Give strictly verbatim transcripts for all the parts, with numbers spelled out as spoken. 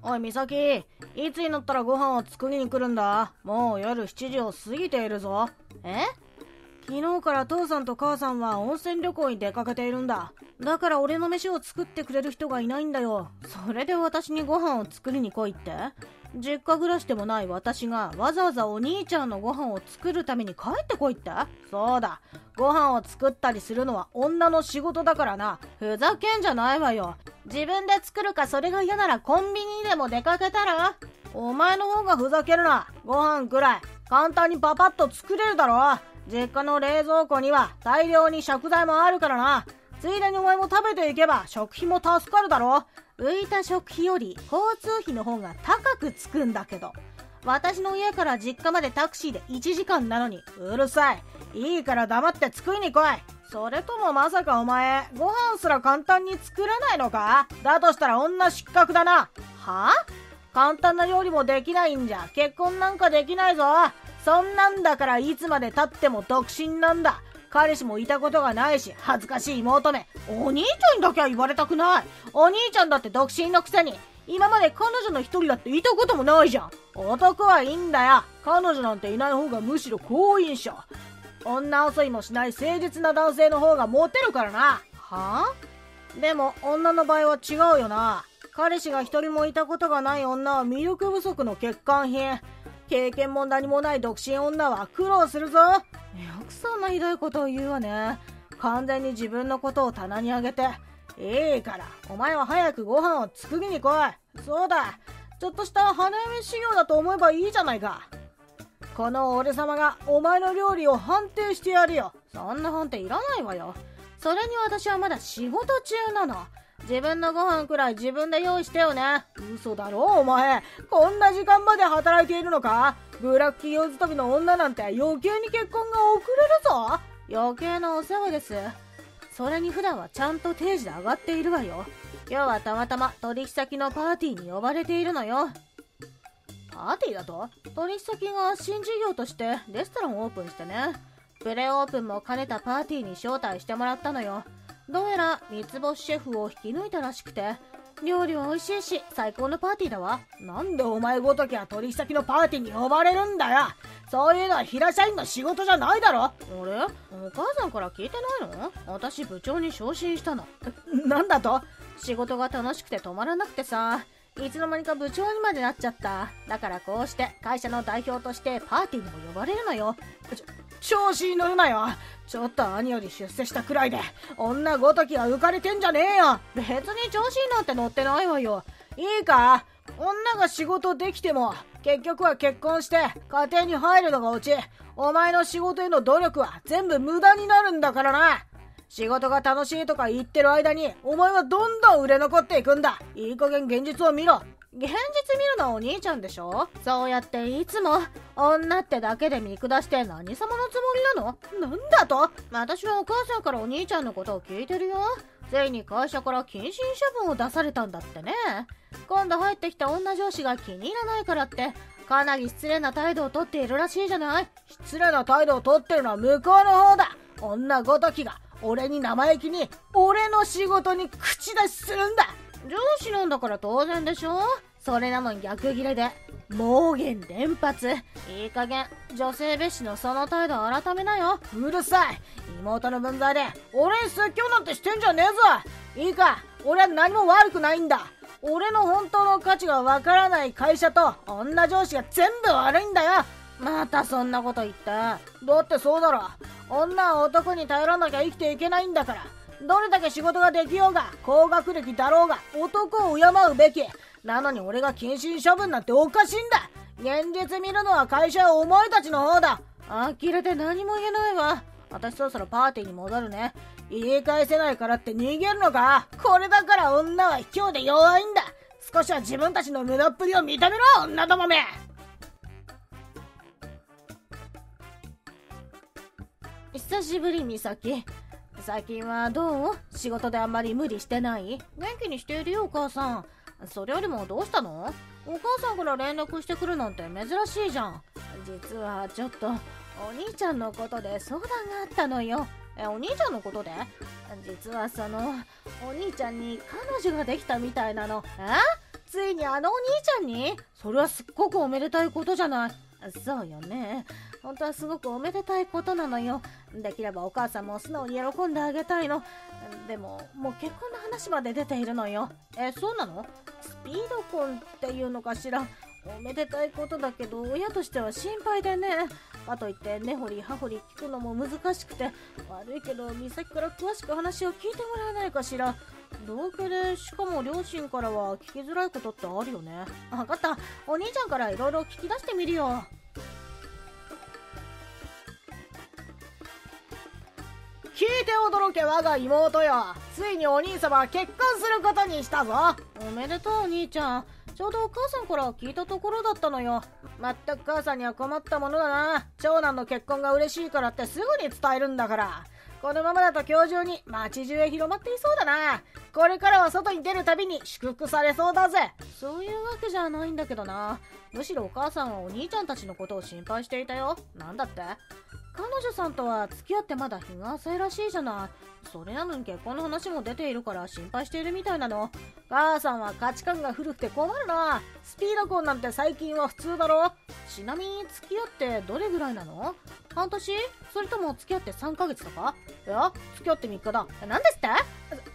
おい美咲、いつになったらご飯を作りに来るんだ？もう夜しちじを過ぎているぞ。え？昨日から父さんと母さんは温泉旅行に出かけているんだ。だから俺の飯を作ってくれる人がいないんだよ。それで私にご飯を作りに来いって？実家暮らしでもない私がわざわざお兄ちゃんのご飯を作るために帰ってこいって？そうだ、ご飯を作ったりするのは女の仕事だからな。ふざけんじゃないわよ。自分で作るか、それが嫌ならコンビニにでも出かけたら？お前の方がふざけるな。ご飯くらい簡単にパパッと作れるだろ。実家の冷蔵庫には大量に食材もあるからな。ついでにお前も食べていけば食費も助かるだろ。浮いた食費より交通費の方が高くつくんだけど、私の家から実家までタクシーでいちじかんなのに。うるさい。いいから黙って作りに来い。それともまさかお前ご飯すら簡単に作れないのか？だとしたら女失格だな。はぁ？簡単な料理もできないんじゃ結婚なんかできないぞ。そんなんだからいつまで経っても独身なんだ。彼氏もいたことがないし恥ずかしい妹め。お兄ちゃんにだけは言われたくない。お兄ちゃんだって独身のくせに今まで彼女の一人だっていたこともないじゃん。男はいいんだよ。彼女なんていない方がむしろ好印象。女遊びもしない誠実な男性の方がモテるからな。はぁ？でも女の場合は違うよな。彼氏が一人もいたことがない女は魅力不足の欠陥品。経験も何もない独身女は苦労するぞ。よくそんなひどいことを言うわね。完全に自分のことを棚にあげて。いいからお前は早くご飯を作りに来い。そうだ、ちょっとした花嫁修行だと思えばいいじゃないか。この俺様がお前の料理を判定してやるよ。そんな判定いらないわよ。それに私はまだ仕事中なの。自分のご飯くらい自分で用意してよね。嘘だろお前。こんな時間まで働いているのか？ブラック企業勤めの女なんて余計に結婚が遅れるぞ。余計なお世話です。それに普段はちゃんと定時で上がっているわよ。今日はたまたま取引先のパーティーに呼ばれているのよ。パーティーだと？取引先が新事業としてレストランをオープンしてね。プレオープンも兼ねたパーティーに招待してもらったのよ。どうやら三つ星シェフを引き抜いたらしくて、料理は美味しいし最高のパーティーだわ。なんでお前ごときは取引先のパーティーに呼ばれるんだよ。そういうのは平社員の仕事じゃないだろ。あれ？お母さんから聞いてないの？私部長に昇進したの。なんだと？仕事が楽しくて止まらなくてさ、いつの間にか部長にまでなっちゃった。だからこうして会社の代表としてパーティーにも呼ばれるのよ。ちょ調子に乗るなよ。ちょっと兄より出世したくらいで女ごときは浮かれてんじゃねえよ。別に調子になんて乗ってないわよ。いいか、女が仕事できても結局は結婚して家庭に入るのがオチ。お前の仕事への努力は全部無駄になるんだからな。仕事が楽しいとか言ってる間にお前はどんどん売れ残っていくんだ。いい加減現実を見ろ。現実見るのはお兄ちゃんでしょ。そうやっていつも女ってだけで見下して何様のつもりなの？なんだと？私はお母さんからお兄ちゃんのことを聞いてるよ。ついに会社から謹慎処分を出されたんだってね。今度入ってきた女上司が気に入らないからってかなり失礼な態度をとっているらしいじゃない。失礼な態度をとってるのは向こうの方だ。女ごときが俺に生意気に俺の仕事に口出しするんだ。上司なんだから当然でしょ。それなのに逆ギレで妄言連発。いい加減女性蔑視のその態度を改めなよ。うるさい。妹の分際で俺に説教なんてしてんじゃねえぞ。いいか、俺は何も悪くないんだ。俺の本当の価値がわからない会社と女上司が全部悪いんだよ。またそんなこと言った。だってそうだろ。女は男に頼らなきゃ生きていけないんだから。どれだけ仕事ができようが高学歴だろうが男を敬うべき。なのに俺が謹慎処分なんておかしいんだ。現実見るのは会社やお前たちの方だ。呆れて何も言えないわ。私そろそろパーティーに戻るね。言い返せないからって逃げるのか？これだから女は卑怯で弱いんだ。少しは自分たちの無駄っぷりを認めろ、女どもめ。久しぶり美咲。最近はどう？仕事であんまり無理してない？元気にしているよお母さん。それよりもどうしたの？お母さんから連絡してくるなんて珍しいじゃん。実はちょっとお兄ちゃんのことで相談があったのよ。え、お兄ちゃんのことで？実はそのお兄ちゃんに彼女ができたみたいなの。え？ ついにあのお兄ちゃんに？それはすっごくおめでたいことじゃない。そうよね。本当はすごくおめでたいことなのよ。できればお母さんも素直に喜んであげたいの。でも、もう結婚の話まで出ているのよ。え、そうなの？スピード婚っていうのかしら。おめでたいことだけど、親としては心配でね。かといって根掘り葉掘り聞くのも難しくて、悪いけど美咲から詳しく話を聞いてもらえないかしら。同居で、しかも両親からは聞きづらいことってあるよね。分かった、お兄ちゃんからいろいろ聞き出してみるよ。聞いて驚け我が妹よ。ついにお兄様は結婚することにしたぞ。おめでとうお兄ちゃん。ちょうどお母さんから聞いたところだったのよ。まったく母さんには困ったものだな。長男の結婚が嬉しいからってすぐに伝えるんだから。このままだと今日中に街中へ広まっていそうだな。これからは外に出るたびに祝福されそうだぜ。そういうわけじゃないんだけどな。むしろお母さんはお兄ちゃんたちのことを心配していたよ。なんだって？彼女さんとは付き合ってまだ日が浅いらしいじゃない。それなのに結婚の話も出ているから心配しているみたいなの。母さんは価値観が古くて困るな。スピード婚なんて最近は普通だろ。ちなみに付き合ってどれぐらいなの？半年？それとも付き合ってさんかげつとか？いや、付き合ってみっかだ。なんですって？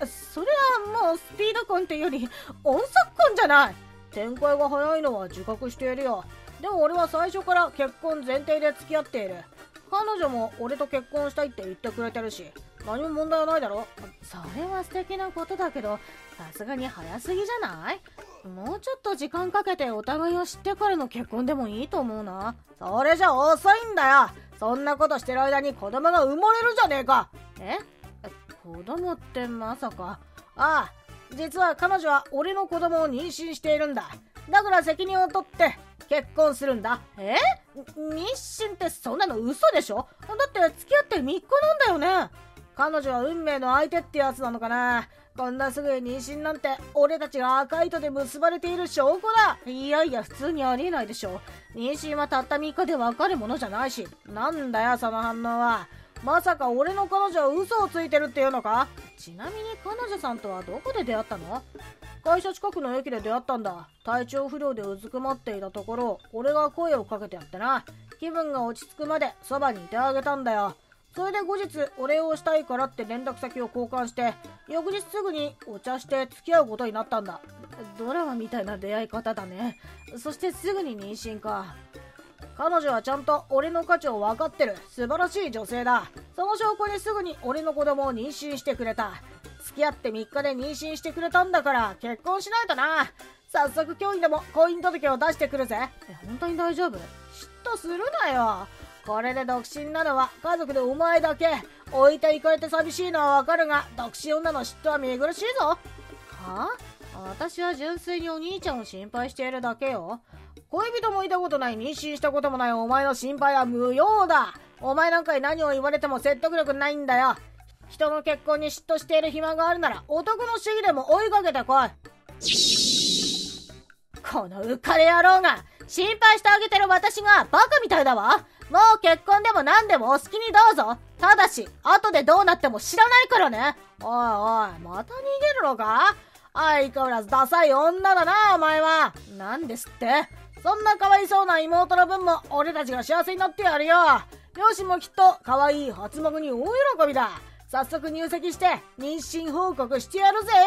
それはもうスピード婚っていうより音速婚じゃない。展開が早いのは自覚しているよ。でも俺は最初から結婚前提で付き合っている。彼女も俺と結婚したいって言ってくれてるし、何も問題はないだろ。それは素敵なことだけど、さすがに早すぎじゃない？もうちょっと時間かけてお互いを知ってからの結婚でもいいと思うな。それじゃ遅いんだよ。そんなことしてる間に子供が生まれるじゃねえか。え？子供ってまさか。ああ、実は彼女は俺の子供を妊娠しているんだ。だから責任を取って結婚するんだ。え？妊娠ってそんなの嘘でしょ？だって付き合ってみっかなんだよね。彼女は運命の相手ってやつなのかな。こんなすぐに妊娠なんて俺たちが赤い糸で結ばれている証拠だ。いやいや、普通にありえないでしょ。妊娠はたったみっかでわかるものじゃないし。なんだよその反応は。まさか俺の彼女は嘘をついてるっていうのか？ちなみに彼女さんとはどこで出会ったの？会社近くの駅で出会ったんだ。体調不良でうずくまっていたところ、俺が声をかけてやってな。気分が落ち着くまでそばにいてあげたんだよ。それで後日お礼をしたいからって連絡先を交換して、翌日すぐにお茶して付き合うことになったんだ。ドラマみたいな出会い方だね。そしてすぐに妊娠か。彼女はちゃんと俺の価値を分かってる素晴らしい女性だ。その証拠にすぐに俺の子供を妊娠してくれた。付き合ってみっかで妊娠してくれたんだから結婚しないとな。早速今日にでも婚姻届を出してくるぜ。え、本当に大丈夫？嫉妬するなよ。これで独身なのは家族でお前だけ。置いていかれて寂しいのはわかるが、独身女の嫉妬は見苦しいぞ。はあ？私は純粋にお兄ちゃんを心配しているだけよ。恋人もいたことない、妊娠したこともないお前の心配は無用だ。お前なんかに何を言われても説得力ないんだよ。人の結婚に嫉妬している暇があるなら男の主義でも追いかけてこい。この浮かれ野郎が。心配してあげてる私がバカみたいだわ。もう結婚でも何でもお好きにどうぞ。ただし後でどうなっても知らないからね。おいおい、また逃げるのか？相変わらずダサい女だなお前は。なんですって？そんなかわいそうな妹の分も俺たちが幸せになってやるよ。両親もきっとかわいい初孫に大喜びだ。早速入籍して妊娠報告してやるぜ。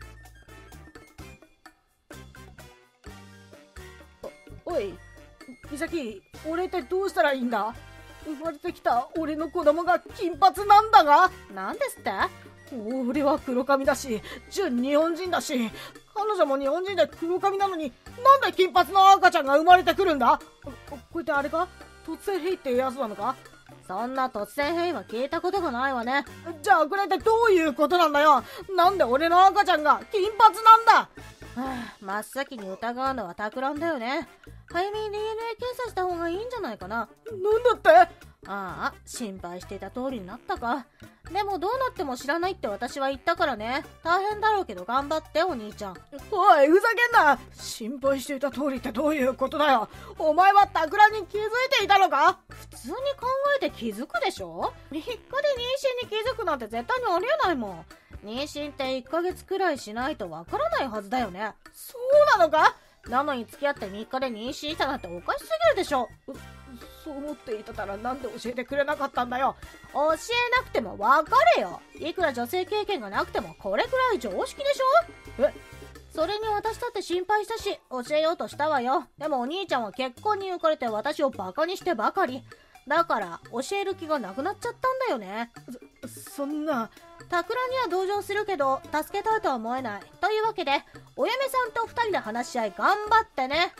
お、おい美咲、俺ってどうしたらいいんだ？生まれてきた俺の子供が金髪なんだが。なんですって？俺は黒髪だし、純日本人だし、彼女も日本人で黒髪なのに、なんで金髪の赤ちゃんが生まれてくるんだ？ここうやってあれか？突然変異ってやつなのか？そんな突然変異は聞いたことがないわね。じゃあこれってどういうことなんだよ。なんで俺の赤ちゃんが金髪なんだ？はあ、真っ先に疑うのは企んだよね。早めに ディーエヌエー 検査した方がいいんじゃないかな。なんだって？ああ、心配していた通りになったか。でもどうなっても知らないって私は言ったからね。大変だろうけど頑張ってお兄ちゃん。おい、ふざけんな。心配していた通りってどういうことだよ。お前は企に気づいていたのか？普通に考えて気づくでしょ？みっかで妊娠に気づくなんて絶対にありえないもん。 妊娠っていっかげつくらいしないとわからないはずだよね。そうなのか？なのに付き合ってみっかで妊娠したなんておかしすぎるでしょ。そう思っていたらなんで教えてくれなかったんだよ。教えなくてもわかれよ。いくら女性経験がなくてもこれくらい常識でしょ。えそれに私だって心配したし教えようとしたわよ。でもお兄ちゃんは結婚に浮かれて私をバカにしてばかりだから教える気がなくなっちゃったんだよね。そ、そんな。タクラには同情するけど助けたいとは思えない。というわけでお嫁さんとふたりで話し合い頑張ってね。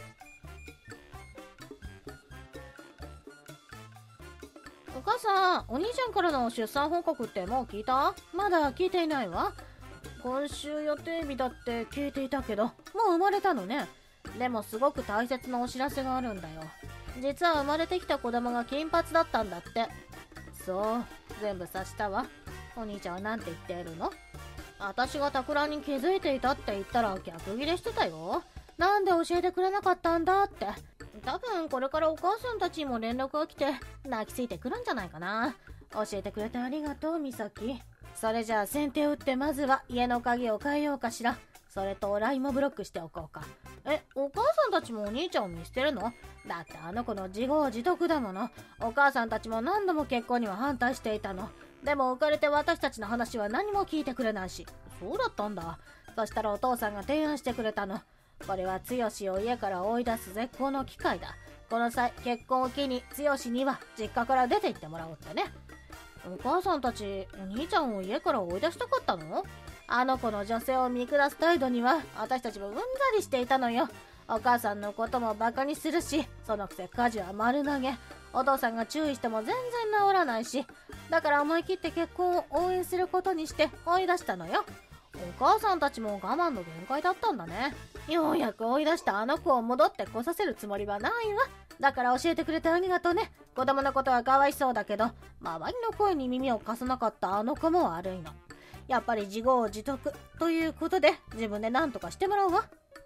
お母さん、お兄ちゃんからの出産報告ってもう聞いた？まだ聞いていないわ。今週予定日だって聞いていたけど、もう生まれたのね。でもすごく大切なお知らせがあるんだよ。実は生まれてきた子供が金髪だったんだって。そう、全部察したわ。お兄ちゃんはなんて言っているの？私がタクラに気づいていたって言ったら逆ギレしてたよ。なんで教えてくれなかったんだって。多分これからお母さんたちにも連絡が来て泣きついてくるんじゃないかな。教えてくれてありがとう、美咲。それじゃあ先手を打ってまずは家の鍵を変えようかしら。それと ライン もブロックしておこうか。え、お母さんたちもお兄ちゃんを見捨てるの？だってあの子の自業自得だもの。お母さんたちも何度も結婚には反対していたの。でも浮かれて私たちの話は何も聞いてくれないし。そうだったんだ。そしたらお父さんが提案してくれたの。これは剛を家から追い出す絶好の機会だ。この際結婚を機に剛には実家から出て行ってもらおうってね。お母さんたちお兄ちゃんを家から追い出したかったの？あの子の女性を見下す態度には私たちもうんざりしていたのよ。お母さんのこともバカにするし、そのくせ家事は丸投げ。お父さんが注意しても全然治らないし、だから思い切って結婚を応援することにして追い出したのよ。お母さんたちも我慢の限界だったんだね。ようやく追い出したあの子を戻ってこさせるつもりはないわ。だから教えてくれてありがとうね。子供のことはかわいそうだけど、周りの声に耳を貸さなかったあの子も悪いの。やっぱり自業自得ということで自分で何とかしてもらうわ。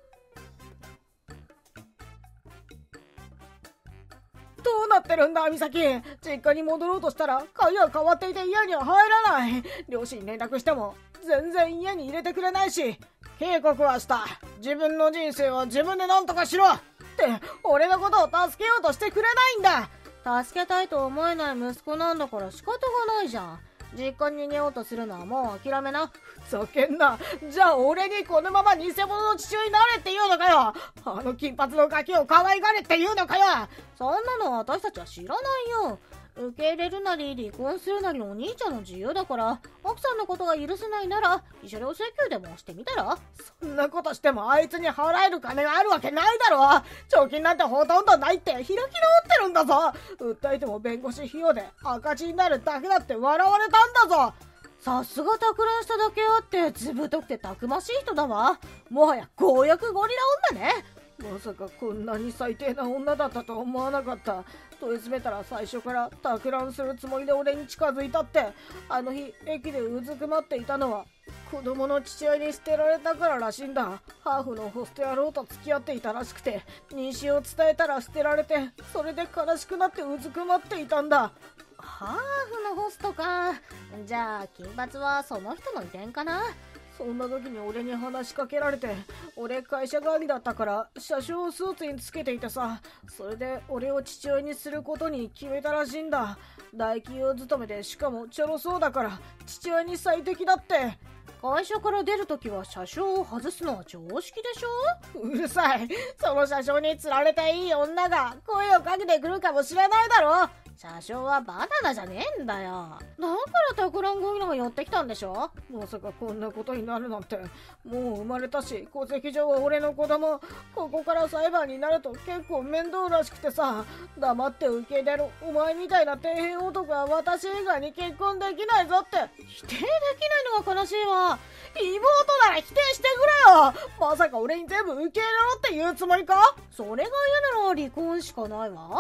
どうなってるんだ、美咲。実家に戻ろうとしたら鍵は変わっていて家には入らない。両親に連絡しても全然家に入れてくれないし。警告はした。自分の人生は自分で何とかしろって俺のことを助けようとしてくれないんだ。助けたいと思えない息子なんだから仕方がないじゃん。実家に逃げようとするのはもう諦めな。ふざけんな。じゃあ俺にこのまま偽物の父親になれって言うのかよ。あの金髪のガキを可愛がれって言うのかよ。そんなの私たちは知らないよ。受け入れるなり離婚するなりお兄ちゃんの自由だから、奥さんのことが許せないなら慰謝料請求でもしてみたら？そんなことしてもあいつに払える金があるわけないだろ。貯金なんてほとんどないって開き直ってるんだぞ。訴えても弁護士費用で赤字になるだけだって笑われたんだぞ。さすがたくらんしただけあってずぶとくてたくましい人だわ。もはや強欲ゴリラ女ね。まさかこんなに最低な女だったと思わなかった。問い詰めたら最初からたくらんするつもりで俺に近づいたって。あの日駅でうずくまっていたのは子供の父親に捨てられたかららしいんだ。ハーフのホスト野郎と付き合っていたらしくて、妊娠を伝えたら捨てられて、それで悲しくなってうずくまっていたんだ。ハーフのホストか。じゃあ金髪はその人の遺伝かな。そんな時に俺に話しかけられて、俺会社帰りだったから車掌スーツにつけていてさ、それで俺を父親にすることに決めたらしいんだ。大企業勤めでしかもちょろそうだから父親に最適だって。会社から出るときは車掌を外すのは常識でしょ。うるさい。その車掌に釣られたいい女が声をかけてくるかもしれないだろ。車掌はバナナじゃねえんだよ。だからたくらんゴリラが寄ってきたんでしょ。まさかこんなことになるなんて。もう生まれたし戸籍上は俺の子供。ここから裁判になると結構面倒らしくてさ、黙って受け入れるお前みたいな底辺男は私以外に結婚できないぞって。否定できないのが悲しいわ。妹なら否定してくれよ。まさか俺に全部受け入れろって言うつもりか。それが嫌なら離婚しかないわ。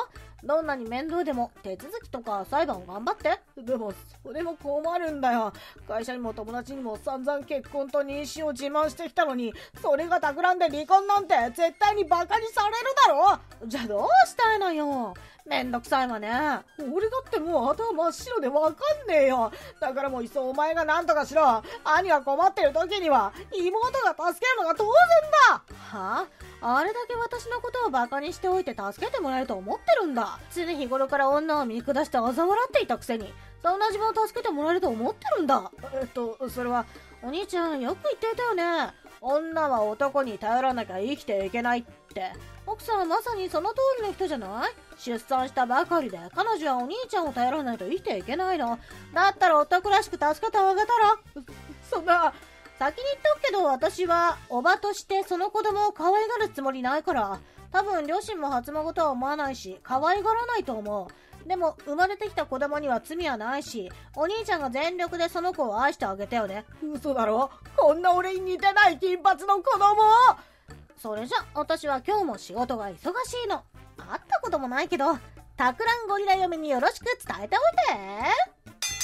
どんなに面倒でも手続きとか裁判を頑張って。でもそれも困るんだよ。会社にも友達にも散々結婚と妊娠を自慢してきたのに、それが企んで離婚なんて絶対にバカにされるだろ。じゃあどうしたいのよ。めんどくさいわね。俺だってもう頭真っ白でわかんねえよ。だからもういっそお前が何とかしろ。兄が困ってる時には妹が助けるのが当然だ。はあ、あれだけ私のことをバカにしておいて助けてもらえると思ってるんだ。常日頃から女を見下して嘲笑っていたくせに、そんな自分を助けてもらえると思ってるんだ。えっとそれはお兄ちゃんよく言っていたよね。女は男に頼らなきゃ生きていけないって。奥さんはまさにその通りの人じゃない？出産したばかりで彼女はお兄ちゃんを頼らないと生きていけないの。だったら男らしく助けてあげたら。そんな。先に言っておくけど、私はおばとしてその子供を可愛がるつもりないから。多分両親も初孫とは思わないし可愛がらないと思う。でも生まれてきた子供には罪はないし、お兄ちゃんが全力でその子を愛してあげてよね。嘘だろ、こんな俺に似てない金髪の子供。それじゃ私は今日も仕事が忙しいの。会ったこともないけど、たくらんゴリラ嫁によろしく伝えておいて。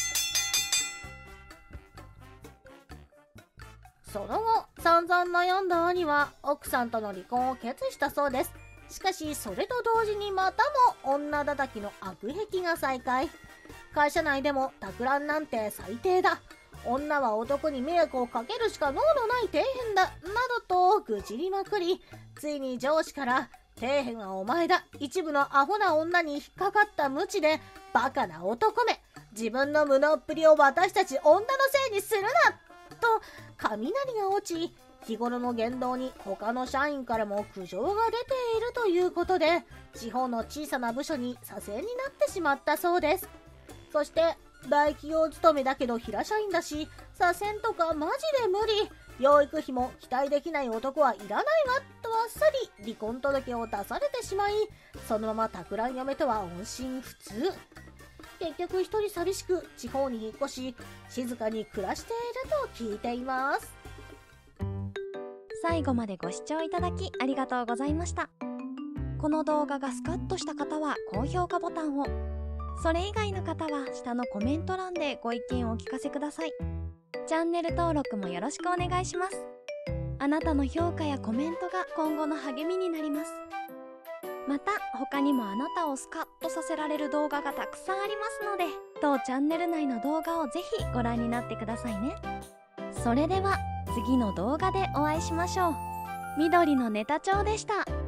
その後散々悩んだ兄は奥さんとの離婚を決意したそうです。しかしそれと同時にまたも女叩きの悪癖が再開。会社内でも企んなんて最低だ、女は男に迷惑をかけるしか能のない底辺だなどと愚痴りまくり、ついに上司から底辺はお前だ、一部のアホな女に引っかかった無知でバカな男め、自分の無能っぷりを私たち女のせいにするなと雷が落ち、日頃の言動に他の社員からも苦情が出ているということで、地方の小さな部署に左遷になってしまったそうです。そして大企業勤めだけど平社員だし、左遷とかマジで無理、養育費も期待できない男はいらないわとあっさり離婚届を出されてしまい、そのまま企ん嫁とは音信不通。結局一人寂しく地方に引っ越し、静かに暮らしていると聞いています。 最後までご視聴いただきありがとうございました。この動画がスカッとした方は高評価ボタンを、それ以外の方は下のコメント欄でご意見をお聞かせください。チャンネル登録もよろしくお願いします。あなたの評価やコメントが今後の励みになります。また他にもあなたをスカッとさせられる動画がたくさんありますので、当チャンネル内の動画をぜひご覧になってくださいね。それでは次の動画でお会いしましょう。緑のネタ帳でした。